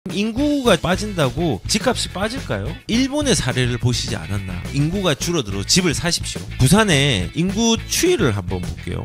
인구가 빠진다고 집값이 빠질까요? 일본의 사례를 보시지 않았나? 인구가 줄어들어 집을 사십시오. 부산의 인구 추이를 한번 볼게요.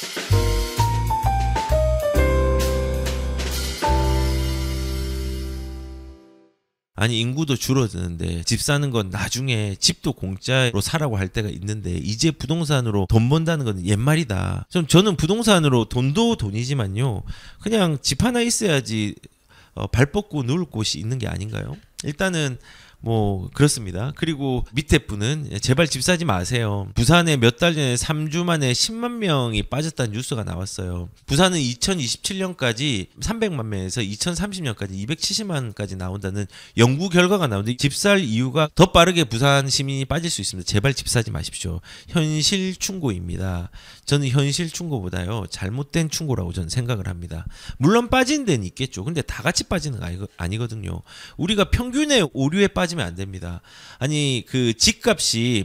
아니 인구도 줄어드는데 집 사는 건 나중에 집도 공짜로 사라고 할 때가 있는데 이제 부동산으로 돈 번다는 건 옛말이다. 저는 부동산으로 돈도 돈이지만요. 그냥 집 하나 있어야지 발 뻗고 누울 곳이 있는 게 아닌가요? 일단은 뭐 그렇습니다. 그리고 밑에 분은 제발 집 사지 마세요. 부산에 몇 달 전에 3주 만에 10만 명이 빠졌다는 뉴스가 나왔어요. 부산은 2027년까지 300만 명에서 2030년까지 270만까지 나온다는 연구 결과가 나오는데 집 살 이유가 더 빠르게 부산 시민이 빠질 수 있습니다. 제발 집 사지 마십시오. 현실 충고입니다. 저는 현실 충고보다요 잘못된 충고라고 저는 생각을 합니다. 물론 빠진 데는 있겠죠. 근데 다 같이 빠지는 거 아니거든요. 우리가 평균의 오류에 빠지면 안 됩니다. 아니 그 집값이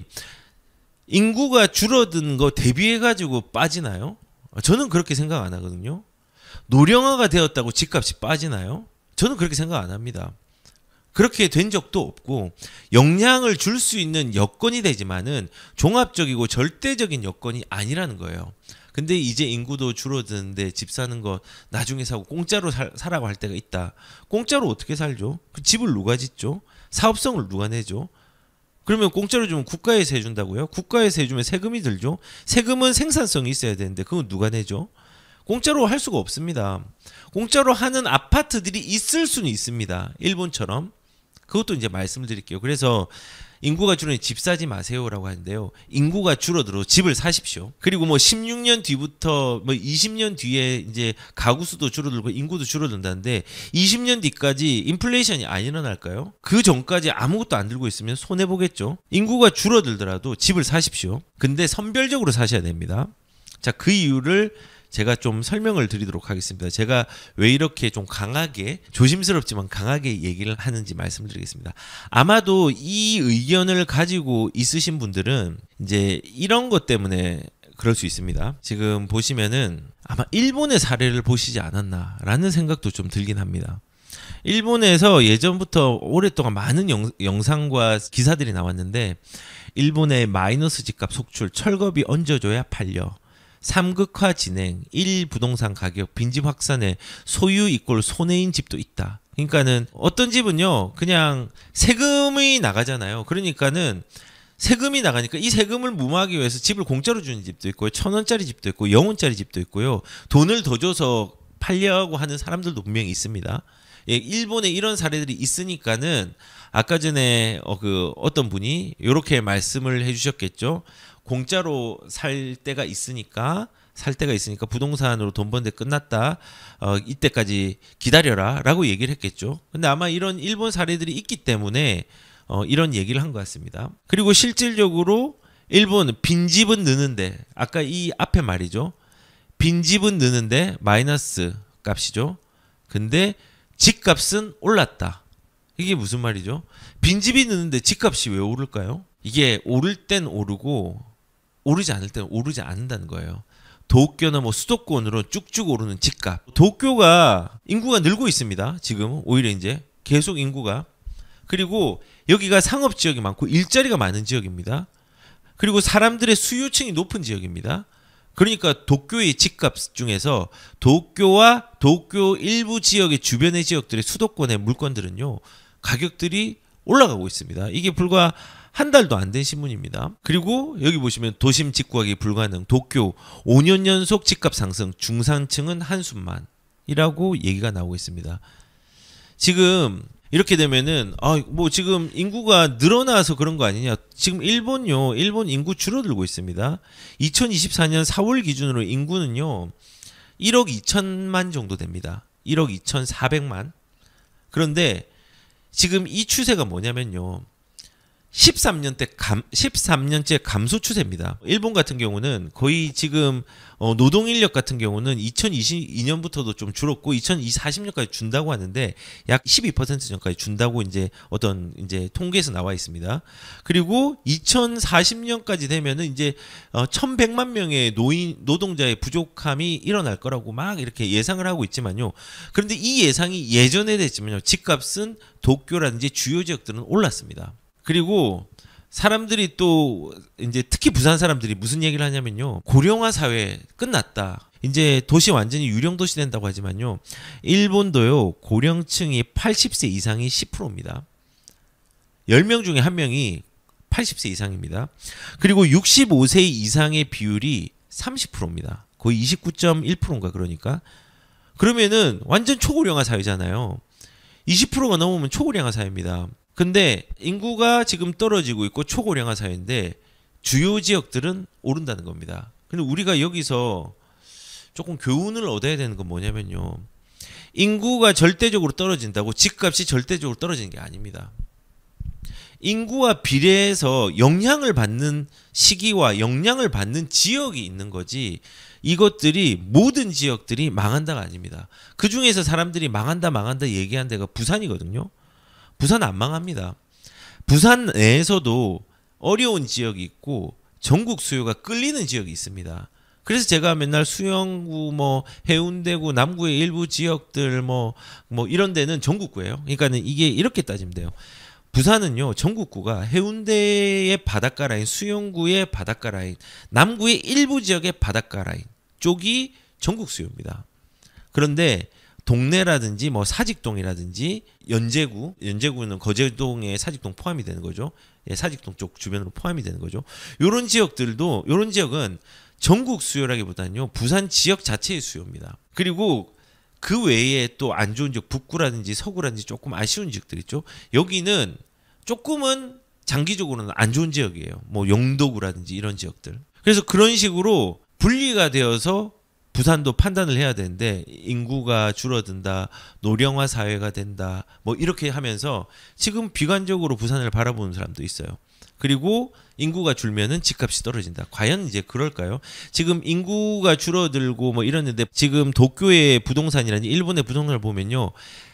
인구가 줄어든 거 대비해 가지고 빠지나요? 저는 그렇게 생각 안 하거든요. 노령화가 되었다고 집값이 빠지나요? 저는 그렇게 생각 안 합니다. 그렇게 된 적도 없고 영향을 줄 수 있는 여건이 되지만은 종합적이고 절대적인 여건이 아니라는 거예요. 근데 이제 인구도 줄어드는데 집 사는 거 나중에 사고 공짜로 사라고 할 때가 있다. 공짜로 어떻게 살죠? 그 집을 누가 짓죠? 사업성을 누가 내죠? 그러면 공짜로 주면 국가에서 해준다고요? 국가에서 해주면 세금이 들죠? 세금은 생산성이 있어야 되는데 그건 누가 내죠? 공짜로 할 수가 없습니다. 공짜로 하는 아파트들이 있을 수는 있습니다. 일본처럼. 그것도 이제 말씀을 드릴게요. 그래서 인구가 줄어니 집 사지 마세요라고 하는데요. 인구가 줄어들어 집을 사십시오. 그리고 뭐 16년 뒤부터 뭐 20년 뒤에 이제 가구 수도 줄어들고 인구도 줄어든다는데 20년 뒤까지 인플레이션이 안 일어날까요? 그 전까지 아무것도 안 들고 있으면 손해 보겠죠. 인구가 줄어들더라도 집을 사십시오. 근데 선별적으로 사셔야 됩니다. 자, 그 이유를 제가 좀 설명을 드리도록 하겠습니다. 제가 왜 이렇게 좀 강하게 조심스럽지만 강하게 얘기를 하는지 말씀드리겠습니다. 아마도 이 의견을 가지고 있으신 분들은 이제 이런 것 때문에 그럴 수 있습니다. 지금 보시면은 아마 일본의 사례를 보시지 않았나라는 생각도 좀 들긴 합니다. 일본에서 예전부터 오랫동안 많은 영상과 기사들이 나왔는데 일본의 마이너스 집값 속출 철거비 얹어줘야 팔려. 3극화 진행, 1 부동산 가격, 빈집 확산에 소유 이꼴 손해인 집도 있다. 그러니까는 어떤 집은요, 그냥 세금이 나가잖아요. 그러니까는 세금이 나가니까 이 세금을 무마하기 위해서 집을 공짜로 주는 집도 있고요. 1,000원짜리 집도 있고 0원짜리 집도 있고요. 돈을 더 줘서 팔려고 하는 사람들도 분명히 있습니다. 예, 일본에 이런 사례들이 있으니까는 아까 전에 어떤 분이 이렇게 말씀을 해주셨겠죠. 공짜로 살 때가 있으니까 부동산으로 돈 버는데 끝났다. 이때까지 기다려라 라고 얘기를 했겠죠. 근데 아마 이런 일본 사례들이 있기 때문에 이런 얘기를 한 것 같습니다. 그리고 실질적으로 일본 빈집은 느는데 아까 이 앞에 말이죠. 빈집은 느는데 마이너스 값이죠. 근데 집값은 올랐다. 이게 무슨 말이죠? 빈집이 느는데 집값이 왜 오를까요? 이게 오를 땐 오르고 오르지 않을 때는 오르지 않는다는 거예요. 도쿄나 뭐 수도권으로 쭉쭉 오르는 집값. 도쿄가 인구가 늘고 있습니다. 지금 오히려 이제 계속 인구가. 그리고 여기가 상업 지역이 많고 일자리가 많은 지역입니다. 그리고 사람들의 수요층이 높은 지역입니다. 그러니까 도쿄의 집값 중에서 도쿄와 도쿄 일부 지역의 주변의 지역들의 수도권의 물건들은요. 가격들이 올라가고 있습니다. 이게 불과 한 달도 안 된 신문입니다. 그리고 여기 보시면 도심 집구하기 불가능 도쿄 5년 연속 집값 상승 중산층은 한숨만이라고 얘기가 나오고 있습니다. 지금 이렇게 되면은 뭐 지금 인구가 늘어나서 그런 거 아니냐. 지금 일본 인구 줄어들고 있습니다. 2024년 4월 기준으로 인구는요 1억 2천만 정도 됩니다. 1억 2,400만. 그런데 지금 이 추세가 뭐냐면요. 13년째 감소 추세입니다. 일본 같은 경우는 거의 지금 노동 인력 같은 경우는 2022년부터도 좀 줄었고 2040년까지 준다고 하는데 약 12% 전까지 준다고 이제 어떤 이제 통계에서 나와 있습니다. 그리고 2040년까지 되면은 이제 1,100만 명의 노동자의 부족함이 일어날 거라고 막 이렇게 예상을 하고 있지만요. 그런데 이 예상이 예전에 됐지만요. 집값은 도쿄라든지 주요 지역들은 올랐습니다. 그리고 사람들이 또 이제 특히 부산 사람들이 무슨 얘기를 하냐면요. 고령화 사회 끝났다. 이제 도시 완전히 유령 도시 된다고 하지만요. 일본도요. 고령층이 80세 이상이 10%입니다. 10명 중에 1명이 80세 이상입니다. 그리고 65세 이상의 비율이 30%입니다. 거의 29.1%인가 그러니까. 그러면은 완전 초고령화 사회잖아요. 20%가 넘으면 초고령화 사회입니다. 근데 인구가 지금 떨어지고 있고 초고령화 사회인데 주요 지역들은 오른다는 겁니다. 근데 우리가 여기서 조금 교훈을 얻어야 되는 건 뭐냐면요. 인구가 절대적으로 떨어진다고 집값이 절대적으로 떨어지는 게 아닙니다. 인구와 비례해서 영향을 받는 시기와 영향을 받는 지역이 있는 거지 이것들이 모든 지역들이 망한다가 아닙니다. 그중에서 사람들이 망한다 얘기한 데가 부산이거든요. 부산 안 망합니다. 부산 내에서도 어려운 지역이 있고 전국 수요가 끌리는 지역이 있습니다. 그래서 제가 맨날 수영구, 해운대구, 남구의 일부 지역들 이런 데는 전국구예요. 그러니까는 이게 이렇게 따지면 돼요. 부산은요 전국구가 해운대의 바닷가 라인, 수영구의 바닷가 라인, 남구의 일부 지역의 바닷가 라인 쪽이 전국 수요입니다. 그런데 동네라든지 사직동이라든지 연제구는 거제동에 사직동 포함이 되는 거죠. 예, 사직동 쪽 주변으로 포함이 되는 거죠. 요런 지역은 전국 수요라기보다는요. 부산 지역 자체의 수요입니다. 그리고 그 외에 또 안 좋은 지역 북구라든지 서구라든지 조금 아쉬운 지역들 있죠. 여기는 조금은 장기적으로는 안 좋은 지역이에요. 영도구라든지 이런 지역들. 그래서 그런 식으로 분리가 되어서 부산도 판단을 해야 되는데 인구가 줄어든다, 노령화 사회가 된다, 이렇게 하면서 지금 비관적으로 부산을 바라보는 사람도 있어요. 그리고 인구가 줄면은 집값이 떨어진다. 과연 이제 그럴까요? 지금 인구가 줄어들고 이러는데 지금 도쿄의 부동산이라든지 일본의 부동산을 보면요.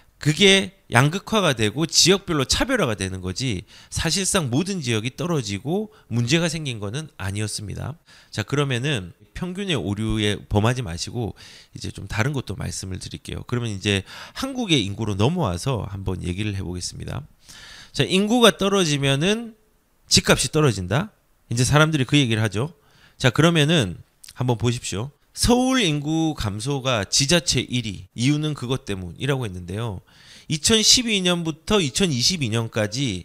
그게 양극화가 되고 지역별로 차별화가 되는 거지 사실상 모든 지역이 떨어지고 문제가 생긴 거는 아니었습니다. 자, 그러면은 평균의 오류에 범하지 마시고 이제 좀 다른 것도 말씀을 드릴게요. 그러면 이제 한국의 인구로 넘어와서 한번 얘기를 해보겠습니다. 자, 인구가 떨어지면은 집값이 떨어진다. 이제 사람들이 그 얘기를 하죠. 자, 그러면은 한번 보십시오. 서울 인구 감소가 지자체 1위. 이유는 그것 때문이라고 했는데요. 2012년부터 2022년까지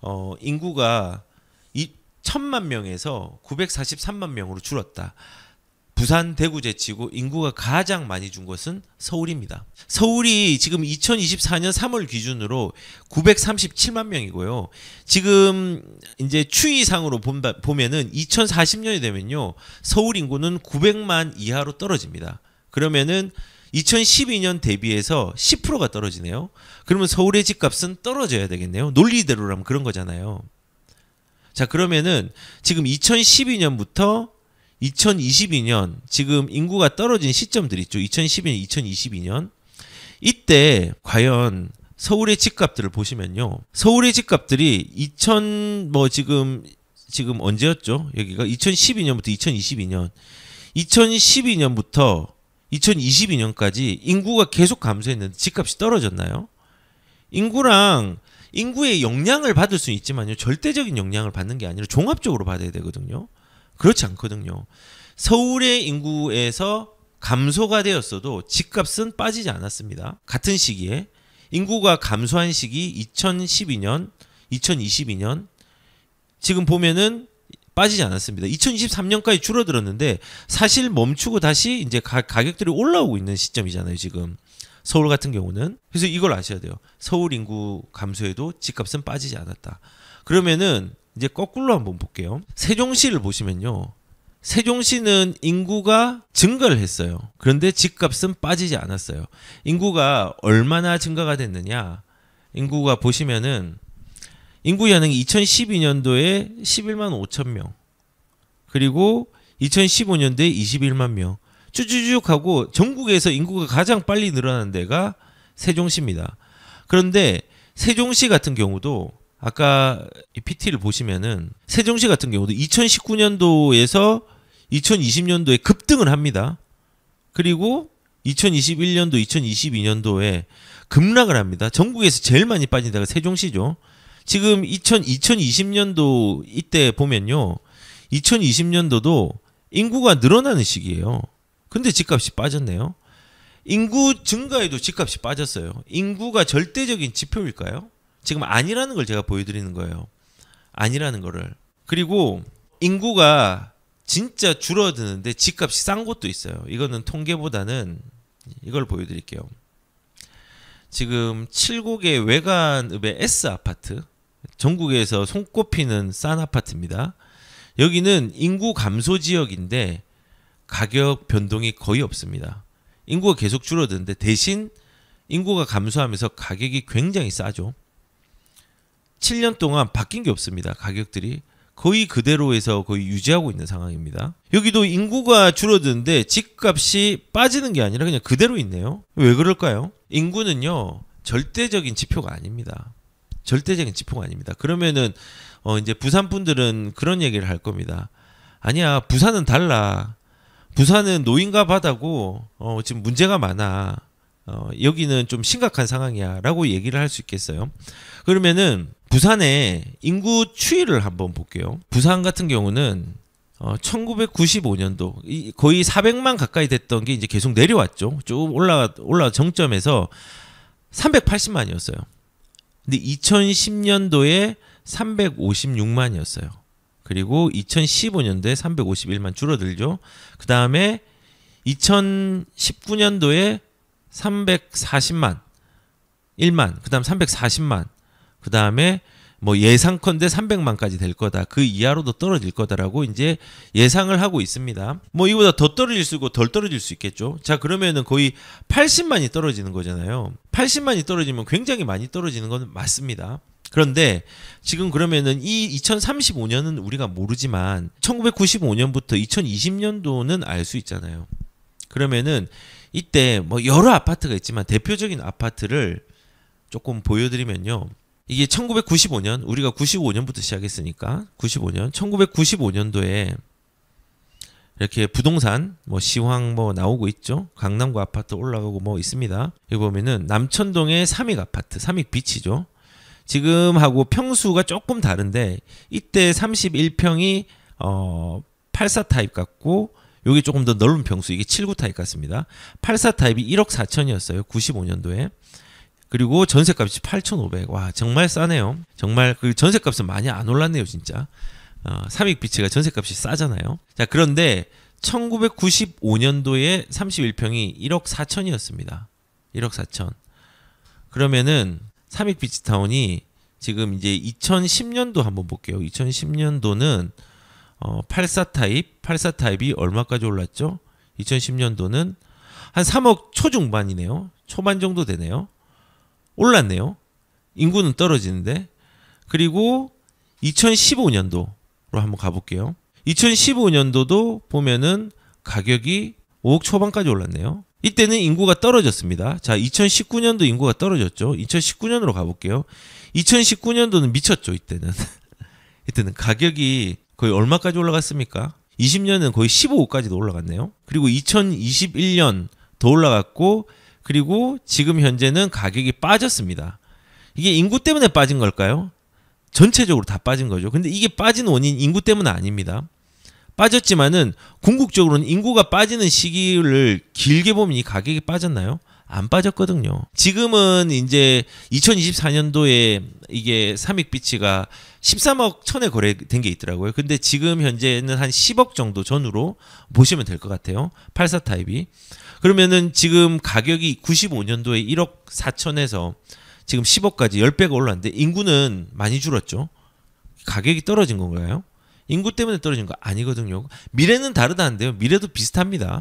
인구가 1,000만 명에서 943만 명으로 줄었다. 부산, 대구 제치고 인구가 가장 많이 준 것은 서울입니다. 서울이 지금 2024년 3월 기준으로 937만 명이고요. 지금 이제 추이상으로 보면은 2040년이 되면요. 서울 인구는 900만 이하로 떨어집니다. 그러면은 2012년 대비해서 10%가 떨어지네요. 그러면 서울의 집값은 떨어져야 되겠네요. 논리대로라면 그런 거잖아요. 자, 그러면은 지금 2012년부터 2022년 지금 인구가 떨어진 시점들 있죠. 2012년, 2022년 이때 과연 서울의 집값들을 보시면요. 서울의 집값들이 지금 언제였죠? 여기가 2012년부터 2022년 2012년부터 2022년까지 인구가 계속 감소했는데 집값이 떨어졌나요? 인구의 영향을 받을 수는 있지만요. 절대적인 영향을 받는 게 아니라 종합적으로 받아야 되거든요. 그렇지 않거든요. 서울의 인구에서 감소가 되었어도 집값은 빠지지 않았습니다. 같은 시기에 인구가 감소한 시기 2012년, 2022년 지금 보면은 빠지지 않았습니다. 2023년까지 줄어들었는데 사실 멈추고 다시 이제 가격들이 올라오고 있는 시점이잖아요, 지금. 서울 같은 경우는. 그래서 이걸 아셔야 돼요. 서울 인구 감소에도 집값은 빠지지 않았다. 그러면은 이제 거꾸로 한번 볼게요. 세종시를 보시면요. 세종시는 인구가 증가를 했어요. 그런데 집값은 빠지지 않았어요. 인구가 얼마나 증가가 됐느냐? 인구가 보시면은 인구 현황이 2012년도에 11만 5천 명, 그리고 2015년도에 21만 명, 쭉쭉쭉 하고 전국에서 인구가 가장 빨리 늘어난 데가 세종시입니다. 그런데 세종시 같은 경우도 아까 이 PT를 보시면은 세종시 같은 경우도 2019년도에서 2020년도에 급등을 합니다. 그리고 2021년도, 2022년도에 급락을 합니다. 전국에서 제일 많이 빠진 데가 세종시죠. 지금 2020년도 이때 보면요, 2020년도도 인구가 늘어나는 시기예요. 근데 집값이 빠졌네요. 인구 증가에도 집값이 빠졌어요. 인구가 절대적인 지표일까요? 지금 아니라는 걸 제가 보여드리는 거예요. 아니라는 거를. 그리고 인구가 진짜 줄어드는데 집값이 싼 곳도 있어요. 이거는 통계보다는 이걸 보여드릴게요. 지금 7곡의 외관읍의 S아파트, 전국에서 손꼽히는 싼 아파트입니다. 여기는 인구 감소 지역인데 가격 변동이 거의 없습니다. 인구가 계속 줄어드는데 대신 인구가 감소하면서 가격이 굉장히 싸죠. 7년 동안 바뀐 게 없습니다. 가격들이 거의 그대로에서 거의 유지하고 있는 상황입니다. 여기도 인구가 줄어드는데 집값이 빠지는 게 아니라 그냥 그대로 있네요. 왜 그럴까요? 인구는요, 절대적인 지표가 아닙니다. 절대적인 지표가 아닙니다. 그러면은 이제 부산 분들은 그런 얘기를 할 겁니다. 아니야, 부산은 달라. 부산은 노인과 바다고 지금 문제가 많아. 여기는 좀 심각한 상황이야 라고 얘기를 할 수 있겠어요. 그러면은 부산의 인구 추이를 한번 볼게요. 부산 같은 경우는 1995년도 거의 400만 가까이 됐던 게 이제 계속 내려왔죠. 쭉 올라 정점에서 380만이었어요. 근데 2010년도에 356만이었어요. 그리고 2015년도에 351만 줄어들죠. 그 다음에 2019년도에 340만, 1만, 그 다음 340만, 그 다음에 뭐 예상컨대 300만까지 될 거다. 그 이하로도 떨어질 거다라고 이제 예상을 하고 있습니다. 뭐 이보다 더 떨어질 수 있고 덜 떨어질 수 있겠죠. 자, 그러면은 거의 80만이 떨어지는 거잖아요. 80만이 떨어지면 굉장히 많이 떨어지는 건 맞습니다. 그런데 지금 그러면은 이 2035년은 우리가 모르지만 1995년부터 2020년도는 알 수 있잖아요. 그러면은 이때 뭐 여러 아파트가 있지만 대표적인 아파트를 조금 보여드리면요. 이게 1995년, 우리가 95년부터 시작했으니까 95년, 1995년도에 이렇게 부동산 뭐 시황 뭐 나오고 있죠. 강남구 아파트 올라가고 뭐 있습니다. 여기 보면은 남천동의 삼익 아파트, 삼익 비치죠. 지금하고 평수가 조금 다른데 이때 31평이 84 타입 같고 여기 조금 더 넓은 평수, 이게 79 타입 같습니다. 84 타입이 1억 4천이었어요. 95년도에. 그리고 전셋값이 8,500. 와, 정말 싸네요. 정말 그 전셋값은 많이 안 올랐네요, 진짜. 삼익 비치가 전셋값이 싸잖아요. 자, 그런데 1995년도에 31평이 1억 4천이었습니다. 1억 4천. 그러면은 삼익 비치타운이 지금 이제 2010년도 한번 볼게요. 2010년도는 84 타입이 얼마까지 올랐죠? 2010년도는 한 3억 초중반이네요. 초반 정도 되네요. 올랐네요. 인구는 떨어지는데. 그리고 2015년도로 한번 가볼게요. 2015년도도 보면은 가격이 5억 초반까지 올랐네요. 이때는 인구가 떨어졌습니다. 자, 2019년도 인구가 떨어졌죠. 2019년으로 가볼게요. 2019년도는 미쳤죠. 이때는 가격이 거의 얼마까지 올라갔습니까? 20년은 거의 15억까지도 올라갔네요. 그리고 2021년 더 올라갔고, 그리고 지금 현재는 가격이 빠졌습니다. 이게 인구 때문에 빠진 걸까요? 전체적으로 다 빠진 거죠. 근데 이게 빠진 원인 인구 때문은 아닙니다. 빠졌지만은 궁극적으로는 인구가 빠지는 시기를 길게 보면 이 가격이 빠졌나요? 안 빠졌거든요. 지금은 이제 2024년도에 이게 삼익비치가 13억 천에 거래된 게 있더라고요. 근데 지금 현재는 한 10억 정도 전후로 보시면 될 것 같아요. 84 타입이. 그러면은 지금 가격이 95년도에 1억 4천에서 지금 10억까지 10배가 올랐는데 인구는 많이 줄었죠. 가격이 떨어진 건가요? 인구 때문에 떨어진 거 아니거든요. 미래는 다르다는데요. 미래도 비슷합니다.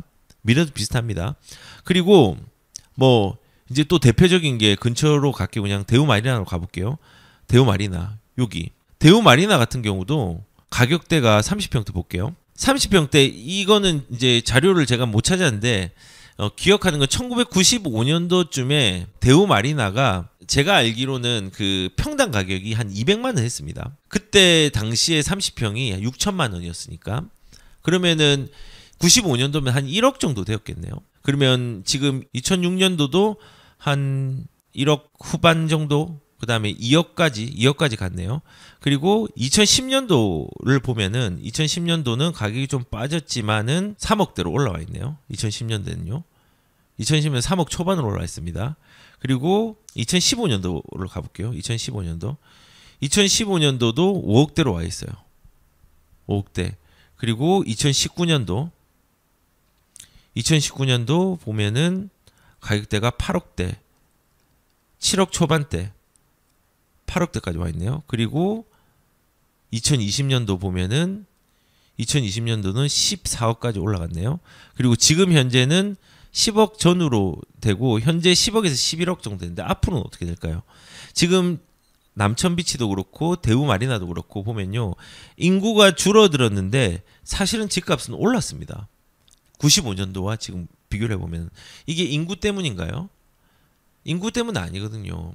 그리고 뭐 이제 또 대표적인 게 근처로 갈게요. 그냥 대우마리나로 가볼게요. 대우마리나. 여기 대우 마리나 같은 경우도 가격대가 30평대 볼게요. 30평대 이거는 이제 자료를 제가 못 찾았는데 기억하는 건 1995년도쯤에 대우 마리나가 제가 알기로는 그 평당 가격이 한 200만 원 했습니다. 그때 당시에 30평이 6천만 원이었으니까 그러면은 95년도면 한 1억 정도 되었겠네요. 그러면 지금 2006년도도 한 1억 후반 정도, 그 다음에 2억까지 갔네요. 그리고 2010년도를 보면은 2010년도는 가격이 좀 빠졌지만은 3억대로 올라와 있네요. 2010년도는요. 2010년 3억 초반으로 올라와 있습니다. 그리고 2015년도를 가볼게요. 2015년도도 5억대로 와 있어요. 5억대. 그리고 2019년도 보면은 가격대가 8억대, 7억 초반대, 8억대까지 와 있네요. 그리고 2020년도 보면은 2020년도는 14억까지 올라갔네요. 그리고 지금 현재는 10억 전후로 되고 현재 10억에서 11억 정도 되는데 앞으로는 어떻게 될까요? 지금 남천비치도 그렇고 대우 마리나도 그렇고 보면요. 인구가 줄어들었는데 사실은 집값은 올랐습니다. 95년도와 지금 비교를 해보면 이게 인구 때문인가요? 인구 때문은 아니거든요.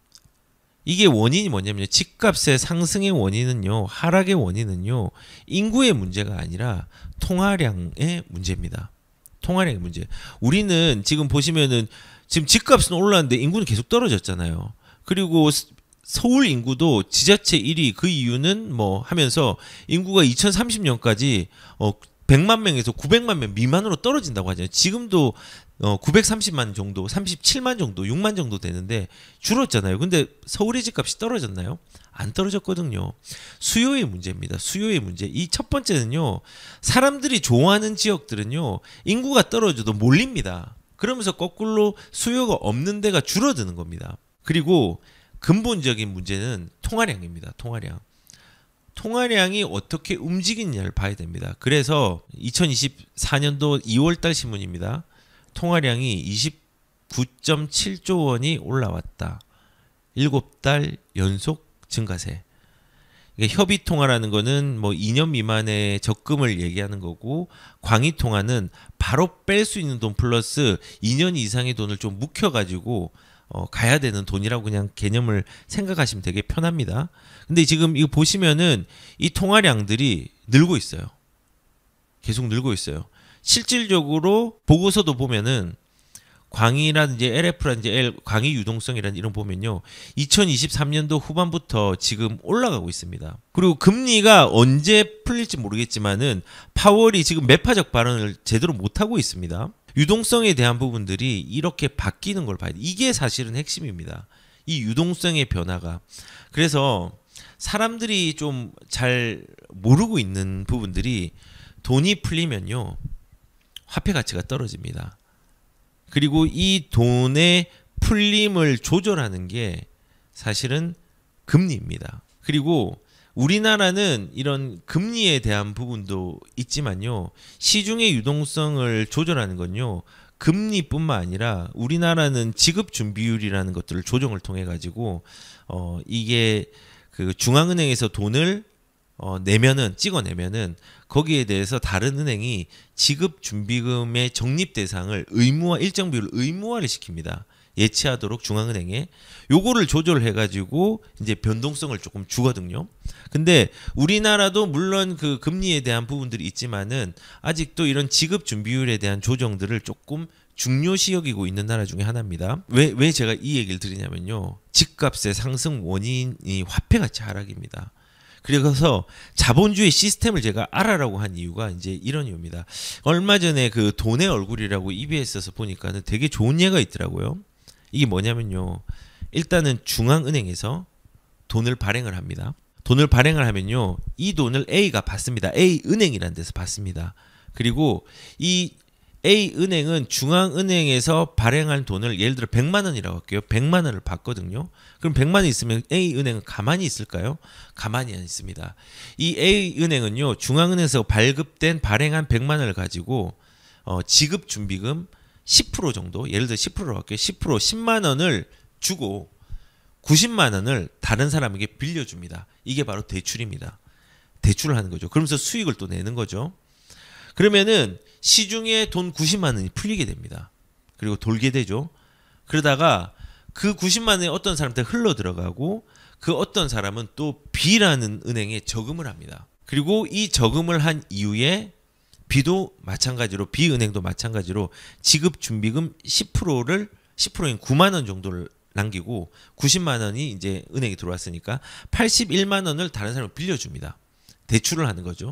이게 원인이 뭐냐면요. 집값의 상승의 원인은요. 하락의 원인은요. 인구의 문제가 아니라 통화량의 문제입니다. 통화량의 문제. 우리는 지금 보시면은 지금 집값은 올랐는데 인구는 계속 떨어졌잖아요. 그리고 서울 인구도 지자체 1위 그 이유는 뭐 하면서 인구가 2030년까지 100만 명에서 900만 명 미만으로 떨어진다고 하잖아요. 지금도 930만 정도, 37만 정도, 6만 정도 되는데 줄었잖아요. 근데 서울의 집값이 떨어졌나요? 안 떨어졌거든요. 수요의 문제입니다. 수요의 문제. 이 첫 번째는요. 사람들이 좋아하는 지역들은요. 인구가 떨어져도 몰립니다. 그러면서 거꾸로 수요가 없는 데가 줄어드는 겁니다. 그리고 근본적인 문제는 통화량입니다. 통화량. 통화량이 어떻게 움직이느냐를 봐야 됩니다. 그래서 2024년도 2월달 신문입니다. 통화량이 29.7조 원이 올라왔다. 7달 연속 증가세. 그러니까 협의통화라는 거는 뭐 2년 미만의 적금을 얘기하는 거고 광의통화는 바로 뺄 수 있는 돈 플러스 2년 이상의 돈을 좀 묵혀가지고 가야 되는 돈이라고 그냥 개념을 생각하시면 되게 편합니다. 근데 지금 이거 보시면은 이 통화량들이 늘고 있어요. 계속 늘고 있어요. 실질적으로 보고서도 보면은 광의라든지 LF라든지 광의 유동성이라든지 이런 보면요. 2023년도 후반부터 지금 올라가고 있습니다. 그리고 금리가 언제 풀릴지 모르겠지만은 파월이 지금 매파적 발언을 제대로 못하고 있습니다. 유동성에 대한 부분들이 이렇게 바뀌는 걸 봐야 돼. 이게 사실은 핵심입니다. 이 유동성의 변화가. 그래서 사람들이 좀 잘 모르고 있는 부분들이 돈이 풀리면요. 화폐 가치가 떨어집니다. 그리고 이 돈의 풀림을 조절하는 게 사실은 금리입니다. 그리고 우리나라는 이런 금리에 대한 부분도 있지만요. 시중의 유동성을 조절하는 건요. 금리뿐만 아니라 우리나라는 지급 준비율이라는 것들을 조정을 통해 가지고 이게 그 중앙은행에서 돈을 찍어내면은 거기에 대해서 다른 은행이 지급 준비금의 적립 대상을 일정 비율 의무화를 시킵니다. 예치하도록 중앙은행에 요거를 조절해 가지고 이제 변동성을 조금 주거든요. 근데 우리나라도 물론 그 금리에 대한 부분들이 있지만은 아직도 이런 지급 준비율에 대한 조정들을 조금 중요시 여기고 있는 나라 중에 하나입니다. 왜 제가 이 얘기를 드리냐면요. 집값의 상승 원인이 화폐 가치 하락입니다. 그래서 자본주의 시스템을 제가 알아라고 한 이유가 이제 이런 이유입니다. 얼마 전에 그 돈의 얼굴이라고 EBS에서 보니까는 되게 좋은 예가 있더라고요. 이게 뭐냐면요. 일단은 중앙은행에서 돈을 발행을 합니다. 돈을 발행을 하면요. 이 돈을 A가 받습니다. A은행이라는 데서 받습니다. 그리고 이 A은행은 중앙은행에서 발행한 돈을 예를 들어 100만 원이라고 할게요. 100만 원을 받거든요. 그럼 100만 원 있으면 A은행은 가만히 있을까요? 가만히 안 있습니다. 이 A은행은요. 중앙은행에서 발행한 100만 원을 가지고 지급 준비금 10% 정도, 예를 들어 10%로 할게요. 10만 원을 주고 90만 원을 다른 사람에게 빌려줍니다. 이게 바로 대출입니다. 대출을 하는 거죠. 그러면서 수익을 또 내는 거죠. 그러면은 시중에 돈 90만 원이 풀리게 됩니다. 그리고 돌게 되죠. 그러다가 그 90만 원이 어떤 사람한테 흘러 들어가고 그 어떤 사람은 또 B라는 은행에 저금을 합니다. 그리고 이 저금을 한 이후에 B도 마찬가지로 B은행도 마찬가지로 지급 준비금 10%인 9만 원 정도를 남기고 90만 원이 이제 은행에 들어왔으니까 81만 원을 다른 사람을 빌려줍니다. 대출을 하는 거죠.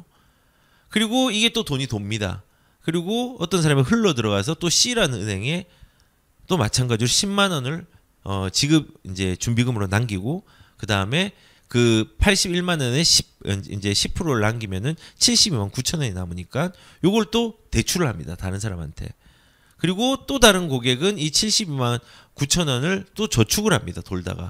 그리고 이게 또 돈이 돕니다. 그리고 어떤 사람이 흘러 들어가서 또 C라는 은행에 또 마찬가지로 10만 원을 지급 이제 준비금으로 남기고 그 다음에 그 81만 원에 이제 10%를 남기면은 72만 9천 원이 남으니까 요걸 또 대출을 합니다. 다른 사람한테. 그리고 또 다른 고객은 이 72만 9천 원을 또 저축을 합니다. 돌다가.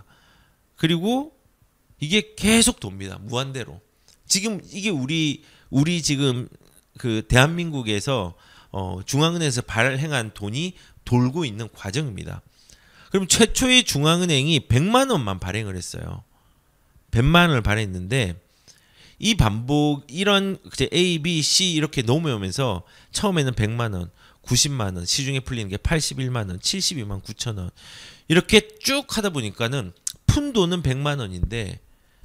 그리고 이게 계속 돕니다. 무한대로. 지금 이게 우리 지금 그 대한민국에서 중앙은행에서 발행한 돈이 돌고 있는 과정입니다. 그럼 최초의 중앙은행이 100만 원만 발행을 했어요. 100만 원을 발행했는데 이 반복 이런 A, B, C 이렇게 넘어오면서 처음에는 100만 원, 90만 원, 시중에 풀리는 게 81만 원, 72만 9천 원 이렇게 쭉 하다 보니까는 푼 돈은 100만 원인데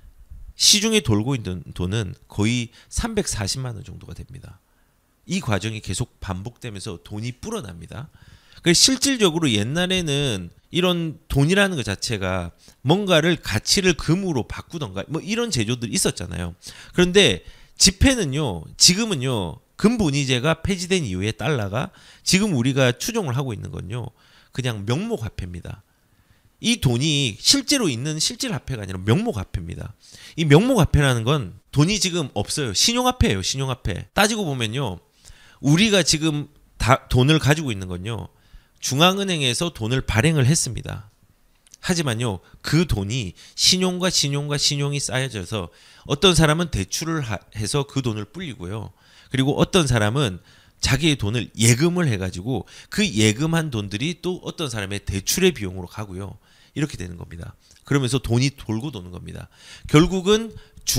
시중에 돌고 있는 돈은 거의 340만 원 정도가 됩니다. 이 과정이 계속 반복되면서 돈이 불어납니다. 실질적으로 옛날에는 이런 돈이라는 것 자체가 뭔가를 가치를 금으로 바꾸던가 뭐 이런 제도들이 있었잖아요. 그런데 지폐는요, 지금은요, 금본위제가 폐지된 이후에 달러가 지금 우리가 추종을 하고 있는 건요, 그냥 명목화폐입니다. 이 돈이 실제로 있는 실질 화폐가 아니라 명목화폐입니다. 이 명목화폐라는 건 돈이 지금 없어요. 신용화폐예요, 신용화폐. 따지고 보면요, 우리가 지금 돈을 가지고 있는 건요, 중앙은행에서 돈을 발행을 했습니다. 하지만요, 그 돈이 신용과 신용이 쌓여져서 어떤 사람은 대출을 해서 그 돈을 불리고요. 그리고 어떤 사람은 자기의 돈을 예금을 해가지고 그 예금한 돈들이 또 어떤 사람의 대출의 비용으로 가고요. 이렇게 되는 겁니다. 그러면서 돈이 돌고 도는 겁니다. 결국은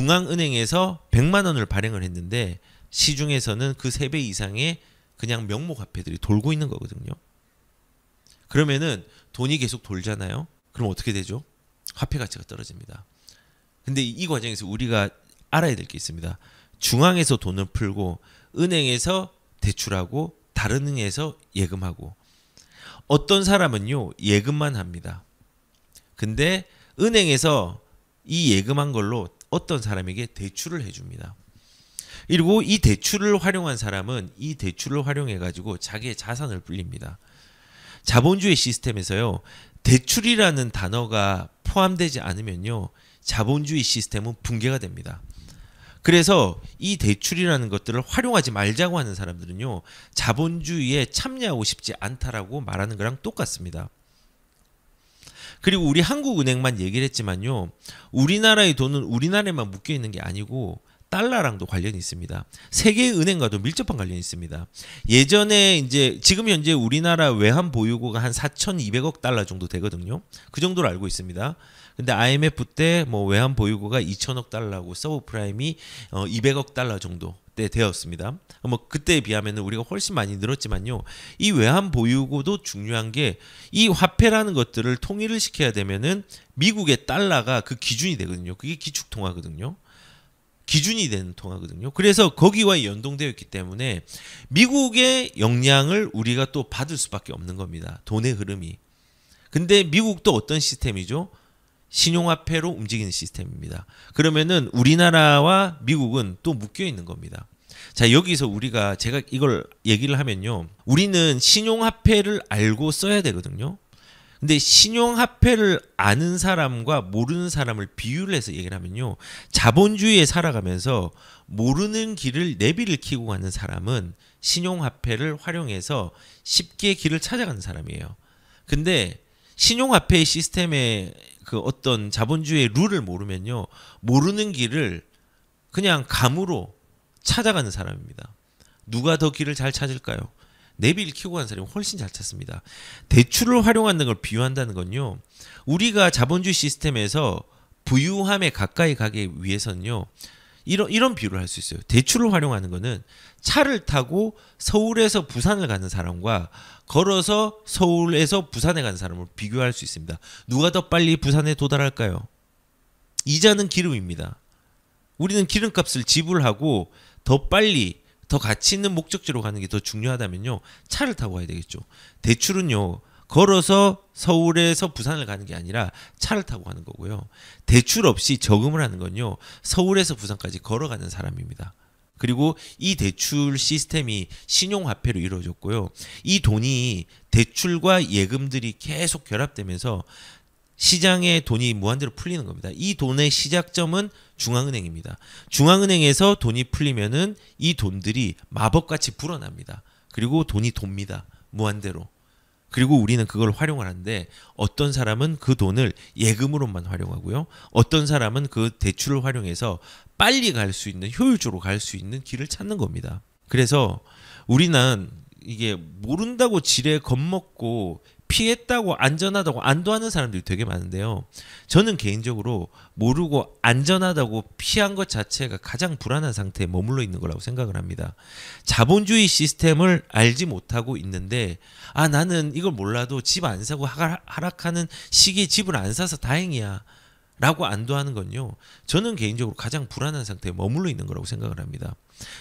중앙은행에서 100만 원을 발행을 했는데 시중에서는 그 3배 이상의 그냥 명목화폐들이 돌고 있는 거거든요. 그러면은 돈이 계속 돌잖아요. 그럼 어떻게 되죠? 화폐 가치가 떨어집니다. 근데 이 과정에서 우리가 알아야 될 게 있습니다. 중앙에서 돈을 풀고 은행에서 대출하고 다른 은행에서 예금하고 어떤 사람은요, 예금만 합니다. 근데 은행에서 이 예금한 걸로 어떤 사람에게 대출을 해줍니다. 그리고 이 대출을 활용한 사람은 이 대출을 활용해 가지고 자기의 자산을 불립니다. 자본주의 시스템에서요, 대출이라는 단어가 포함되지 않으면요, 자본주의 시스템은 붕괴가 됩니다. 그래서 이 대출이라는 것들을 활용하지 말자고 하는 사람들은요, 자본주의에 참여하고 싶지 않다라고 말하는 거랑 똑같습니다. 그리고 우리 한국은행만 얘기를 했지만요, 우리나라의 돈은 우리나라에만 묶여 있는 게 아니고 달러랑도 관련이 있습니다. 세계 은행과도 밀접한 관련이 있습니다. 예전에 이제 지금 현재 우리나라 외환 보유고가 한 4,200억 달러 정도 되거든요. 그 정도로 알고 있습니다. 근데 IMF 때 뭐 외환 보유고가 2,000억 달러고 서브프라임이 200억 달러 정도 때 되었습니다. 뭐 그때에 비하면 우리가 훨씬 많이 늘었지만요. 이 외환 보유고도 중요한 게 이 화폐라는 것들을 통일을 시켜야 되면은 미국의 달러가 그 기준이 되거든요. 그게 기축 통화거든요. 기준이 되는 통화거든요. 그래서 거기와 연동되어 있기 때문에 미국의 영향을 우리가 또 받을 수밖에 없는 겁니다. 돈의 흐름이. 근데 미국도 어떤 시스템이죠? 신용화폐로 움직이는 시스템입니다. 그러면은 우리나라와 미국은 또 묶여 있는 겁니다. 자, 여기서 제가 이걸 얘기를 하면요, 우리는 신용화폐를 알고 써야 되거든요. 근데 신용화폐를 아는 사람과 모르는 사람을 비유를 해서 얘기를 하면요, 자본주의에 살아가면서 모르는 길을 내비를 키고 가는 사람은 신용화폐를 활용해서 쉽게 길을 찾아가는 사람이에요. 근데 신용화폐의 시스템의 그 어떤 자본주의의 룰을 모르면요, 모르는 길을 그냥 감으로 찾아가는 사람입니다. 누가 더 길을 잘 찾을까요? 내비를 키우고 가는 사람이 훨씬 잘 찾습니다. 대출을 활용하는 걸 비유한다는 건요. 우리가 자본주의 시스템에서 부유함에 가까이 가기 위해서는요. 이런 비유를 할 수 있어요. 대출을 활용하는 거는 차를 타고 서울에서 부산을 가는 사람과 걸어서 서울에서 부산에 가는 사람을 비교할 수 있습니다. 누가 더 빨리 부산에 도달할까요? 이자는 기름입니다. 우리는 기름값을 지불하고 더 빨리 더 가치 있는 목적지로 가는 게 더 중요하다면요. 차를 타고 가야 되겠죠. 대출은요. 걸어서 서울에서 부산을 가는 게 아니라 차를 타고 가는 거고요. 대출 없이 저금을 하는 건요. 서울에서 부산까지 걸어가는 사람입니다. 그리고 이 대출 시스템이 신용화폐로 이루어졌고요. 이 돈이 대출과 예금들이 계속 결합되면서 시장에 돈이 무한대로 풀리는 겁니다. 이 돈의 시작점은 중앙은행입니다. 중앙은행에서 돈이 풀리면은 이 돈들이 마법같이 불어납니다. 그리고 돈이 돕니다. 무한대로. 그리고 우리는 그걸 활용을 하는데 어떤 사람은 그 돈을 예금으로만 활용하고요. 어떤 사람은 그 대출을 활용해서 빨리 갈 수 있는 효율적으로 갈 수 있는 길을 찾는 겁니다. 그래서 우리는 이게 모른다고 지레 겁먹고 피했다고 안전하다고 안도하는 사람들이 되게 많은데요. 저는 개인적으로 모르고 안전하다고 피한 것 자체가 가장 불안한 상태에 머물러 있는 거라고 생각을 합니다. 자본주의 시스템을 알지 못하고 있는데 나는 이걸 몰라도 집 안 사고 하락하는 시기에 집을 안 사서 다행이야 라고 안도하는 건요. 저는 개인적으로 가장 불안한 상태에 머물러 있는 거라고 생각을 합니다.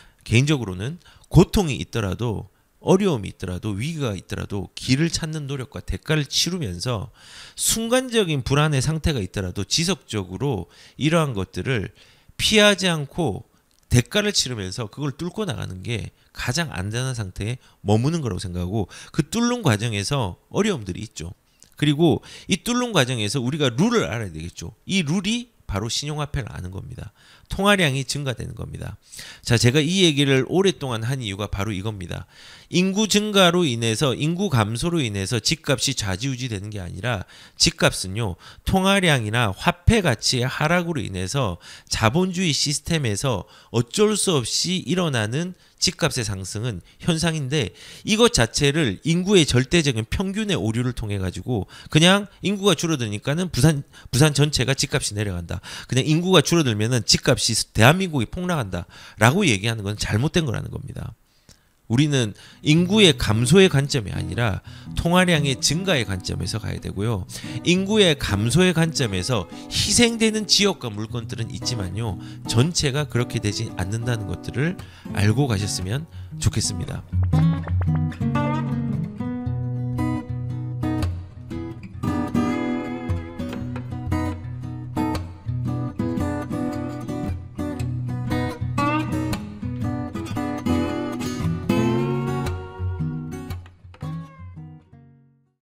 개인적으로는 고통이 있더라도 어려움이 있더라도 위기가 있더라도 길을 찾는 노력과 대가를 치르면서 순간적인 불안의 상태가 있더라도 지속적으로 이러한 것들을 피하지 않고 대가를 치르면서 그걸 뚫고 나가는 게 가장 안전한 상태에 머무는 거라고 생각하고 그 뚫는 과정에서 어려움들이 있죠. 그리고 이 뚫는 과정에서 우리가 룰을 알아야 되겠죠. 이 룰이 바로 신용화폐를 아는 겁니다. 통화량이 증가되는 겁니다. 자, 제가 이 얘기를 오랫동안 한 이유가 바로 이겁니다. 인구 증가로 인해서 인구 감소로 인해서 집값이 좌지우지되는 게 아니라 집값은요. 통화량이나 화폐 가치의 하락으로 인해서 자본주의 시스템에서 어쩔 수 없이 일어나는 집값의 상승은 현상인데 이것 자체를 인구의 절대적인 평균의 오류를 통해 가지고 그냥 인구가 줄어드니까는 부산 전체가 집값이 내려간다. 그냥 인구가 줄어들면은 집값이 대한민국이 폭락한다라고 얘기하는 건 잘못된 거라는 겁니다. 우리는 인구의 감소의 관점이 아니라 통화량의 증가의 관점에서 가야 되고요. 인구의 감소의 관점에서 희생되는 지역과 물건들은 있지만요. 전체가 그렇게 되지 않는다는 것들을 알고 가셨으면 좋겠습니다.